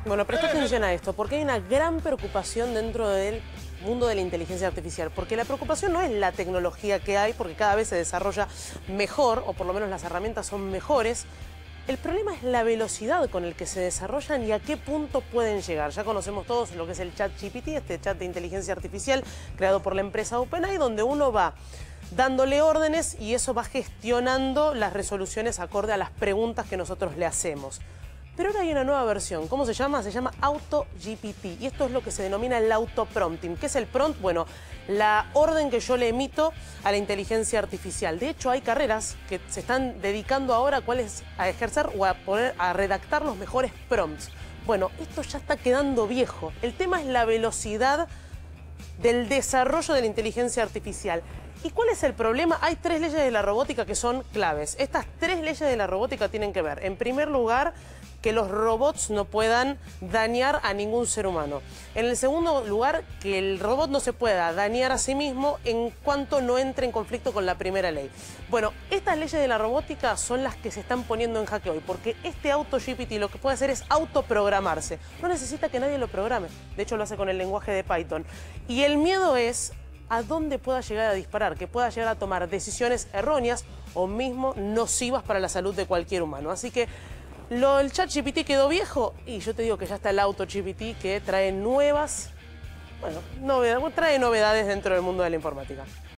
Bueno, presta atención a esto, porque hay una gran preocupación dentro del mundo de la inteligencia artificial, porque la preocupación no es la tecnología que hay, porque cada vez se desarrolla mejor, o por lo menos las herramientas son mejores. El problema es la velocidad con el que se desarrollan y a qué punto pueden llegar. Ya conocemos todos lo que es el ChatGPT, este chat de inteligencia artificial creado por la empresa OpenAI, donde uno va dándole órdenes y eso va gestionando las resoluciones acorde a las preguntas que nosotros le hacemos. Pero ahora hay una nueva versión. ¿Cómo se llama? Se llama AutoGPT. Y esto es lo que se denomina el autoprompting. ¿Qué es el prompt? Bueno, la orden que yo le emito a la inteligencia artificial. De hecho, hay carreras que se están dedicando ahora a ejercer o a redactar los mejores prompts. Bueno, esto ya está quedando viejo. El tema es la velocidad del desarrollo de la inteligencia artificial. ¿Y cuál es el problema? Hay 3 leyes de la robótica que son claves. Estas 3 leyes de la robótica tienen que ver, en primer lugar, que los robots no puedan dañar a ningún ser humano. En el segundo lugar, que el robot no se pueda dañar a sí mismo en cuanto no entre en conflicto con la primera ley. Bueno, estas leyes de la robótica son las que se están poniendo en jaque hoy, porque este AutoGPT lo que puede hacer es autoprogramarse. No necesita que nadie lo programe. De hecho, lo hace con el lenguaje de Python. Y el miedo es a dónde pueda llegar a disparar, que pueda llegar a tomar decisiones erróneas o mismo nocivas para la salud de cualquier humano. Así que el ChatGPT quedó viejo y yo te digo que ya está el AutoGPT que trae trae novedades dentro del mundo de la informática.